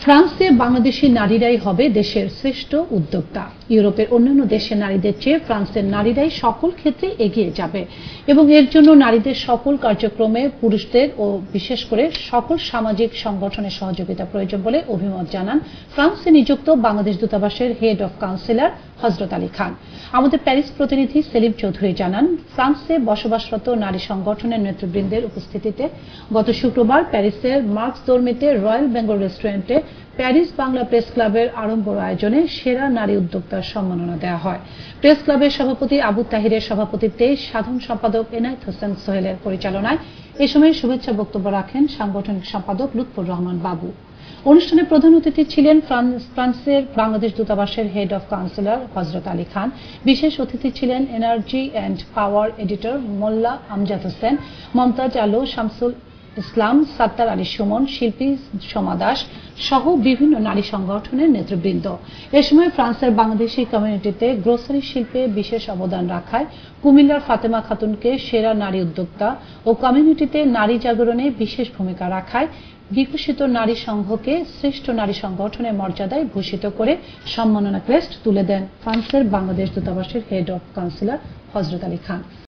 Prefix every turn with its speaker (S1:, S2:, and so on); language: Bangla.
S1: ফ্রান্সে বাংলাদেশী নারীরাই হবে দেশের শ্রেষ্ঠ উদ্যোক্তা। ইউরোপের অন্যান্য দেশের নারীদের চেয়ে ফ্রান্সের নারীরাই সকল ক্ষেত্রে এগিয়ে যাবে এবং এর জন্য নারীদের সকল কার্যক্রমে পুরুষদের ও বিশেষ করে সকল সামাজিক সংগঠনের সহযোগিতা প্রয়োজন বলে অভিমত জানান ফ্রান্সে নিযুক্ত বাংলাদেশ দূতাবাসের হেড অব কাউন্সিলর হযরত আলী খান। আমাদের প্যারিস প্রতিনিধি সেলিম চৌধুরী জানান, ফ্রান্সে বসবাসরত নারী সংগঠনের নেতৃবৃন্দের উপস্থিতিতে গত শুক্রবার প্যারিসের মার্কস দোরমিতে রয়্যাল বেঙ্গল রেস্টুরেন্টে প্যারিস বাংলা প্রেস ক্লাবের আড়ম্বর আয়োজনে সেরা নারী উদ্যোক্তার সম্মাননা দেওয়া হয়। প্রেস ক্লাবের সভাপতি আবু তাহিরের সভাপতিত্বে সাধারণ সম্পাদক এনায়েত হোসেন সোহেলের পরিচালনায় এ সময় শুভেচ্ছা বক্তব্য রাখেন সাংগঠনিক সম্পাদক লুৎফর রহমান বাবু। অনুষ্ঠানে প্রধান অতিথি ছিলেন ফ্রান্সের বাংলাদেশ দূতাবাসের হেড অব কাউন্সিলর হযরত আলী খান। বিশেষ অতিথি ছিলেন energy and power editor Mollah Amjad Hossain, Momtaz Alo, Shamsul ইসলাম, সাত্তার আলী সুমন, শিল্পী সোমা দাস সহ বিভিন্ন নারী সংগঠনের নেতৃবৃন্দ। এ সময় ফ্রান্সের বাংলাদেশি কমিউনিটিতে গ্রোসারি শিল্পে বিশেষ অবদান রাখায় কুমিল্লার ফাতেমা খাতুনকে সেরা নারী উদ্যোক্তা ও কমিউনিটিতে নারী জাগরণে বিশেষ ভূমিকা রাখায় বিকশিত নারী সংঘকে শ্রেষ্ঠ নারী সংগঠনের মর্যাদায় ভূষিত করে সম্মাননা ক্রেস্ট তুলে দেন ফ্রান্সের বাংলাদেশ দূতাবাসের head of councillor Hazrat Ali Khan.